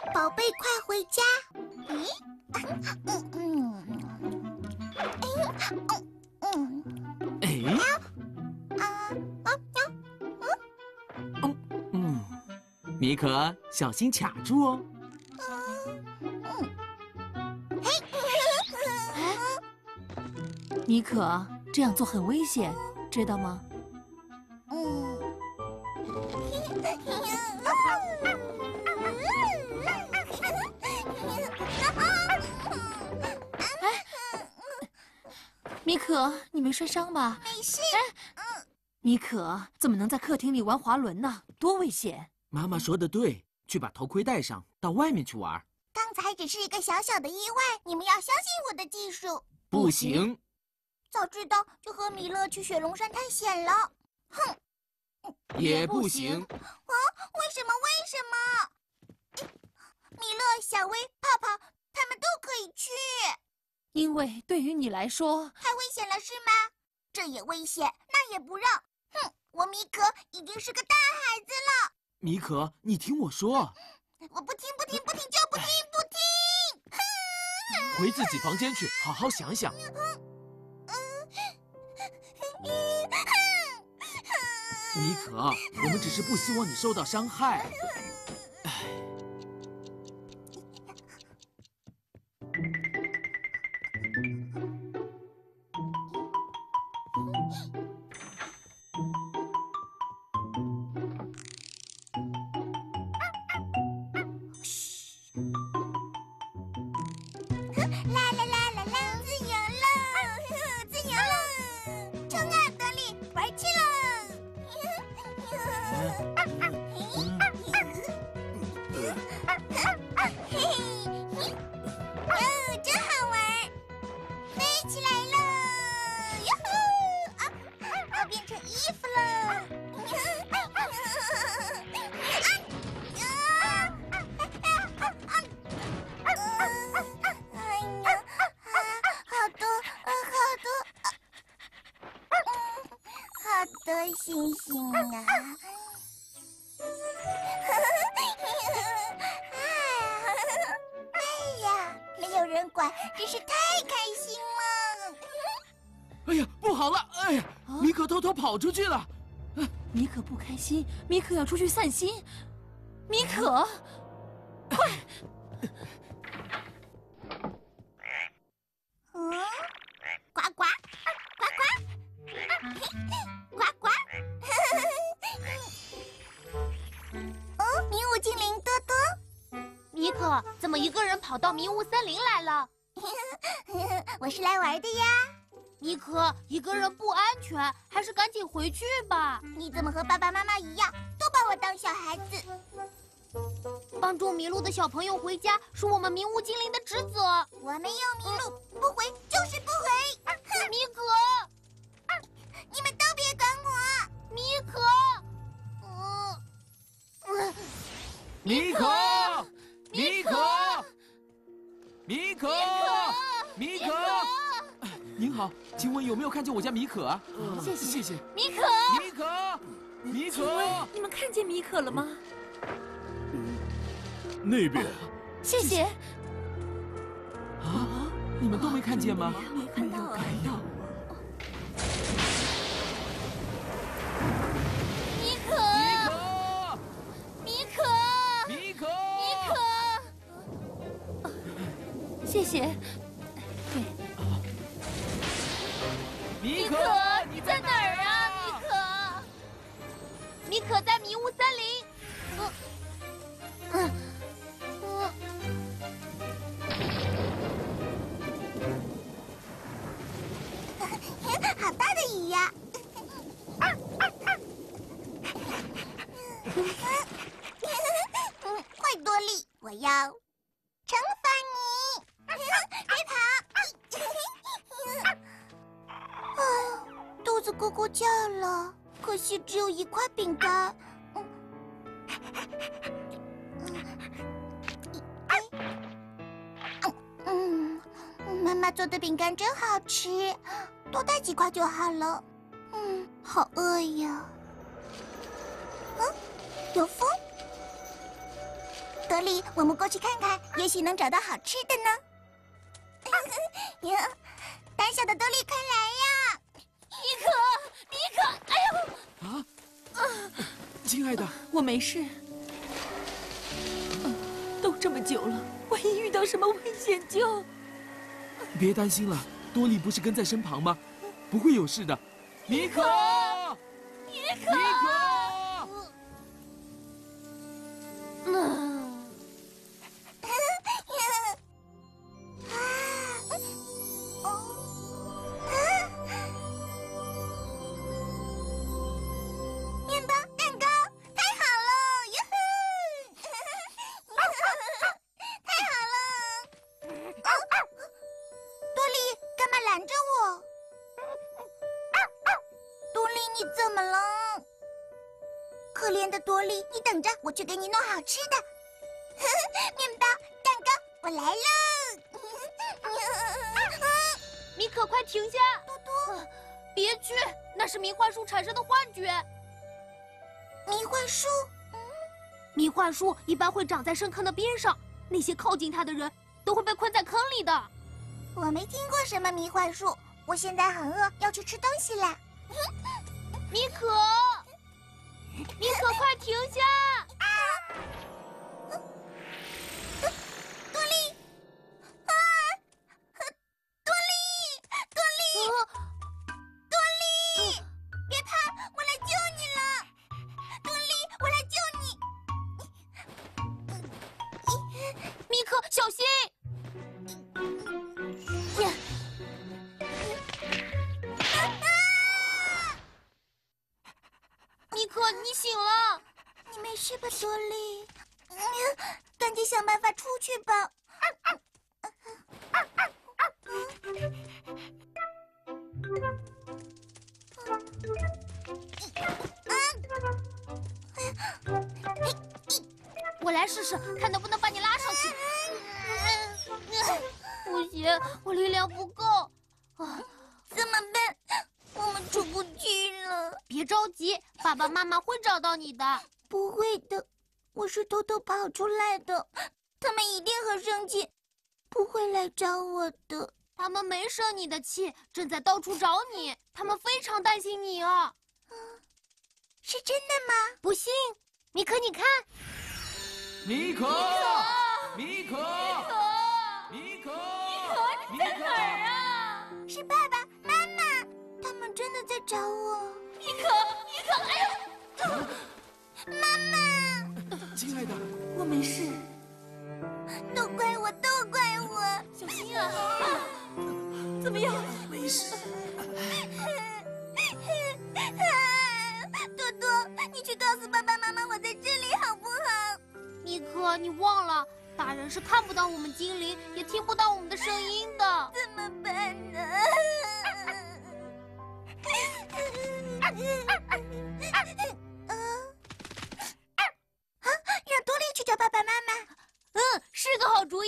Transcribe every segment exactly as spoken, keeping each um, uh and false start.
宝贝，快回家！咦？嗯嗯嗯嗯。 哎。 啊啊啊！ 嗯嗯，米可，小心卡住哦。 米可，这样做很危险，知道吗？ 嗯。 米可，你没摔伤吧？ 没事。 米可，怎么能在客厅里玩滑轮呢？多危险！ 妈妈说的对，去把头盔戴上，到外面去玩。 刚才只是一个小小的意外，你们要相信我的技术。 不行。 早知道就和米勒去雪龙山探险了。哼。 也不行。 啊？为什么？为什么？米勒、小薇、泡泡，他们都可以去。 因为对于你来说， 太危险了，是吗？这也危险，那也不让。哼，我米可已经是个大孩子了。 米可，你听我说。 我不听，不听，不听，就不听，不听。 回自己房间去，好好想想。米可，我们只是不希望你受到伤害。唉。 啦啦啦啦啦，自由了，自由了！冲啊，德利，玩去了！哦，真好玩，飞起来了！哟吼！啊，我变成衣服了！多星星啊！哎呀，没有人管，真是太开心了！ 哎呀，不好了！哎呀，米可偷偷跑出去了。 米可不开心，米可要出去散心。米可，快！ 嗯，呱呱，呱呱。呱呱！哦，迷雾精灵多多， 米可怎么一个人跑到迷雾森林来了？ 我是来玩的呀。 米可一个人不安全，还是赶紧回去吧。 你怎么和爸爸妈妈一样，都把我当小孩子？ 帮助迷路的小朋友回家是我们迷雾精灵的职责。 我没有迷路，不回就是不回。 米可。 你们都别管我， 米可， 嗯， 米可，米可，米可，米可，您好，请问有没有看见我家米可啊？ 谢谢谢谢。 米可， 米可，米请问可， 你们看见米可了吗？ 那边。 谢谢。 啊，你们都没看见吗？ 没看到，看到。 米可，米可， 米可， 米可， 谢谢。对。 米可， 你在哪儿啊？米可，米可在迷雾森林。嗯嗯嗯，好大的雨呀！快多利，我要惩罚你！别跑！啊，肚子咕咕叫了，可惜只有一块饼干。嗯，妈妈做的饼干真好吃，多带几块就好了。嗯，好饿呀。嗯，有风。 多莉，我们过去看看，也许能找到好吃的呢。呀，胆小的多莉，快来呀！ 米可，米可，哎呦！ 啊，亲爱的， 我没事。嗯，都这么久了，万一遇到什么危险就…… 别担心了，多莉不是跟在身旁吗？不会有事的。米可， 米可， 米可。 嗯。 可怜的多莉，你等着，我去给你弄好吃的。面包、蛋糕，我来喽！ 米可，快停下！ 多多， 别去，那是迷幻树产生的幻觉。 迷幻树？ 迷幻树一般会长在深坑的边上，那些靠近它的人都会被困在坑里的。 我没听过什么迷幻树，我现在很饿，要去吃东西了。 米可。米可，快停下！ 啊！多莉，啊！多莉，多莉，多莉，别怕，我来救你了。多莉，我来救你。 米可，小心！米可，你醒了？ 你没事吧，多莉？嗯，赶紧想办法出去吧。 我来试试，看能不能把你拉上去。不行，我力量不够。啊， 怎么办？我们出不去了。 别着急，爸爸妈妈会找到你的。 不会的，我是偷偷跑出来的，他们一定很生气，不会来找我的。 他们没生你的气，正在到处找你，他们非常担心你啊。 嗯，是真的吗？ 不信，米可，你看。 米可，米可，米可， 米可，你在哪儿啊？ 是爸爸妈妈，他们真的在找我。 米可，米可，哎呦！ 妈妈， 亲爱的， 我没事。 都怪我，都怪我。 小心啊！怎么样？ 没事。 多多，你去告诉爸爸妈妈我在这里好不好？ 米可，你忘了，大人是看不到我们精灵，也听不到我们的声音的。 怎么办呢？啊！让多莉去找爸爸妈妈。 嗯，是个好主意。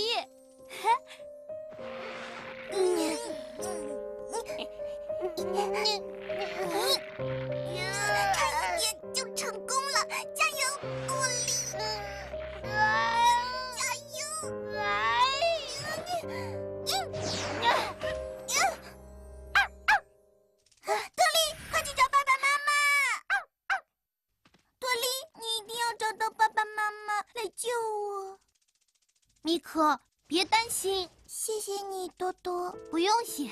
差一点就成功了，加油，多莉！加油！多莉，快去找爸爸妈妈！多莉，你一定要找到爸爸妈妈来救我。 米可，别担心。 谢谢你，多多。 不用谢。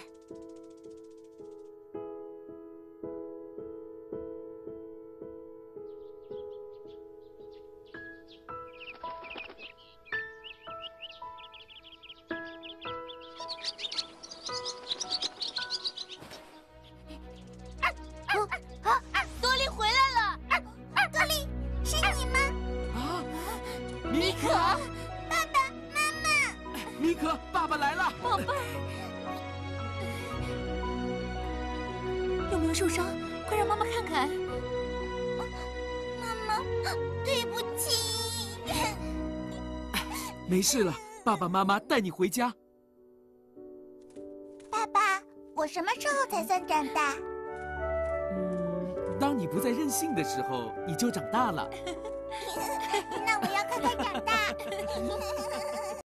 啊！多莉回来了。 多莉，是你吗？ 啊，米可， 爸爸妈妈。 米可，爸爸来了。 宝贝儿，有没有受伤？快让妈妈看看。 妈妈，对不起。 没事了，爸爸妈妈带你回家。 爸爸，我什么时候才算长大？ 嗯，当你不再任性的时候，你就长大了。 那我要快快长